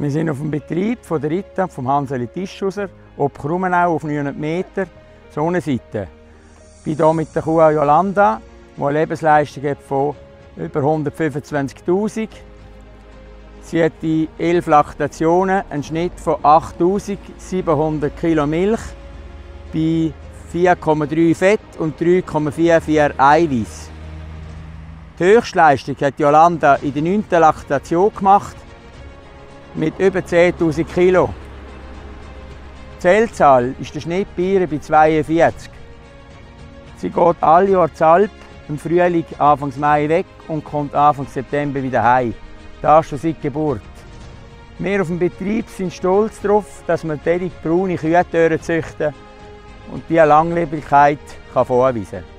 Wir sind auf dem Betrieb von der Rita, vom Hanseli Tischhauser, ob Krumenau auf 900 Meter, Sonnenseite. Ich bin hier mit der Kuh Jolanda, die eine Lebensleistung hat von über 125'000. Sie hat in 11 Laktationen einen Schnitt von 8'700 Kilo Milch bei 4,3 Fett und 3,44 Eiweiß. Die Höchstleistung hat Jolanda in der 9. Laktation gemacht mit über 10'000 Kilo. Die Zellzahl ist der Schnitt bei ihr bei 42. Sie geht alle Jahre zur Alp im Frühling, Anfang Mai weg und kommt Anfang September wieder heim. Das schon seit Geburt. Wir auf dem Betrieb sind stolz darauf, dass wir braune Kühe züchten und diese Langlebigkeit vorweisen kann.